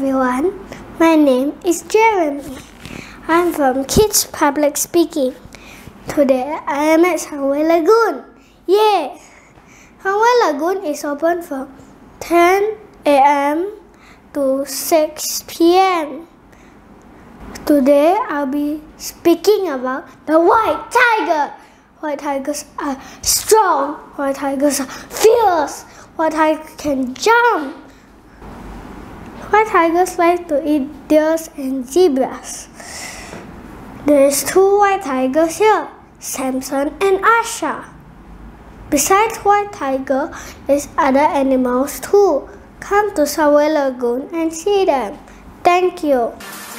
everyone, my name is Jeremy. I'm from Kids Public Speaking. Today I am at Sunway Lagoon. Yay! Sunway Lagoon is open from 10 a.m. to 6 p.m. Today I'll be speaking about the white tiger. White tigers are strong. White tigers are fierce. White tigers can jump. White tigers like to eat deers and zebras. There's two white tigers here, Samson and Asha. Besides white tiger, there's other animals too. Come to Sunway Lagoon and see them. Thank you.